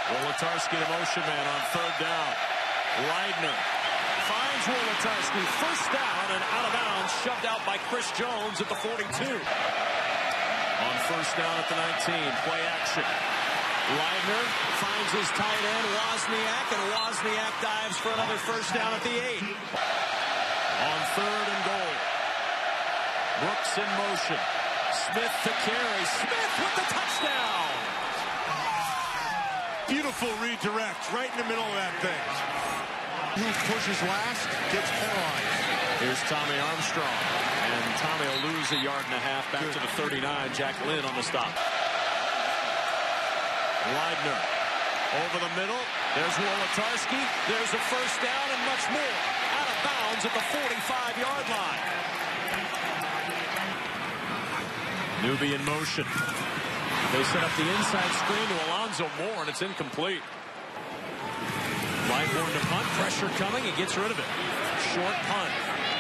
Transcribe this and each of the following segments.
Wolotarski, the motion man on third down. Leidner finds Wolotarski. First down and out of bounds. Shoved out by Chris Jones at the 42. On first down at the 19. Play action. Leidner finds his tight end, Wozniak, and Wozniak dives for another first down at the 8. On third and goal. Brooks in motion. Smith to carry. Smith with the touchdown. Beautiful redirect right in the middle of that thing. Who pushes last gets penalized. Here's Tommy Armstrong. And Tommy will lose a yard and a half back to the 39. Jack Lynn on the stop. Leidner over the middle. There's Wolotarski. There's a first down and much more. Out of bounds at the 45-yard line. Newby in motion. They set up the inside screen to Alonzo Moore, and it's incomplete. Lightborn to punt. Pressure coming. He gets rid of it. Short punt.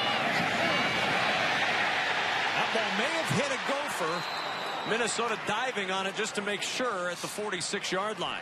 That ball may have hit a gopher. Minnesota diving on it just to make sure at the 46-yard line.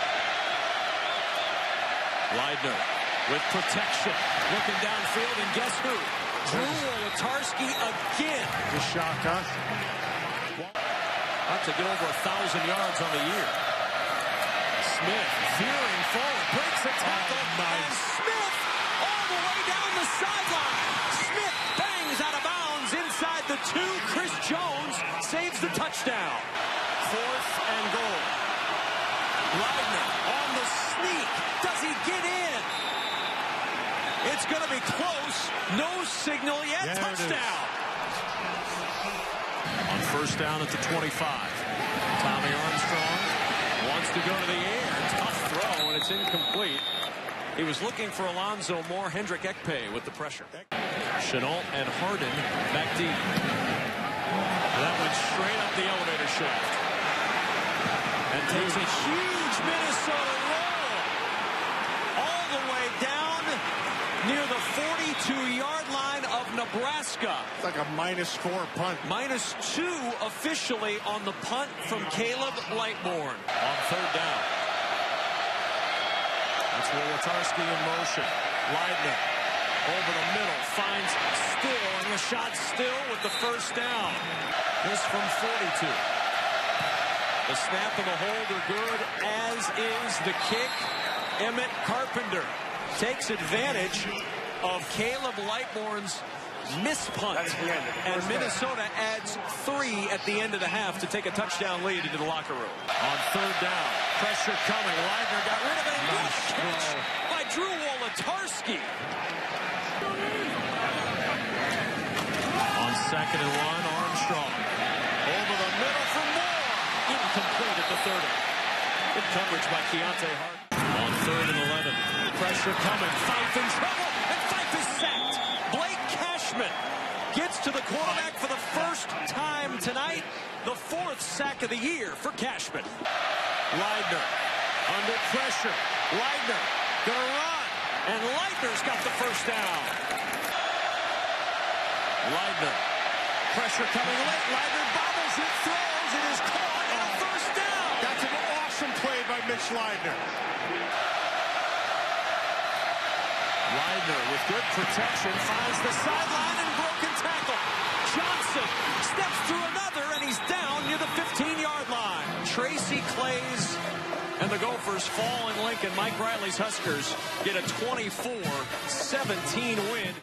Leidner with protection. Looking downfield, and guess who? Drew Wolotarski again. The shotgun. About to get over 1,000 yards on the year. Smith veering forward, breaks a tackle, and Smith all the way down the sideline. Smith bangs out of bounds inside the 2. Chris Jones saves the touchdown. Fourth and goal. Leidner on the sneak. Does he get in? It's going to be close. No signal yet. Touchdown. On first down at the 25. Tommy Armstrong wants to go to the air. Tough throw, and it's incomplete. He was looking for Alonzo Moore. Hendrick Ekpe with the pressure. Chenault and Harden back deep. That went straight up the elevator shaft. And takes a huge Minnesota roll. All the way down near the 42-yard line of Nebraska. It's like a -4 punt. -2 officially on the punt from Caleb Lightborn. On third down. That's Wolotarski in motion. Leidner over the middle. Finds Still, and Rashad Still with the first down. This from 42. The snap and the hold are good, as is the kick. Emmett Carpenter takes advantage of Caleb Lightborn's missed punt, and Minnesota adds 3 at the end of the half to take a touchdown lead into the locker room. On third down, pressure coming. Leidner got rid of it. Nice catch by Drew Wolotarski. On second and 1, Armstrong over the middle for Moore. Incomplete at the 30. Good coverage by Keontae Hart. On third and 11, pressure coming. Fife in trouble, and Fife is sacked. Blake Cashman gets to the quarterback for the first time tonight. The 4th sack of the year for Cashman. Leidner under pressure. Leidner gonna run, and Leidner's got the first down. Leidner, pressure coming late. Leidner bobbles it, throws, it is caught, and a first down. That's an awesome play by Mitch Leidner. Leidner with good protection finds the sideline and broken tackle. Johnson steps through another, and he's down near the 15-yard line. Tracy Claeys and the Gophers fall in Lincoln. Mike Riley's Huskers get a 24-17 win.